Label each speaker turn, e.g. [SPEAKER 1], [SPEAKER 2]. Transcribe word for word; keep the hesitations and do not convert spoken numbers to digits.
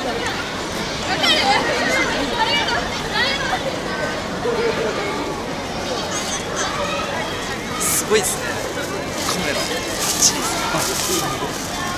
[SPEAKER 1] すごいですね。カメラバッチリですね。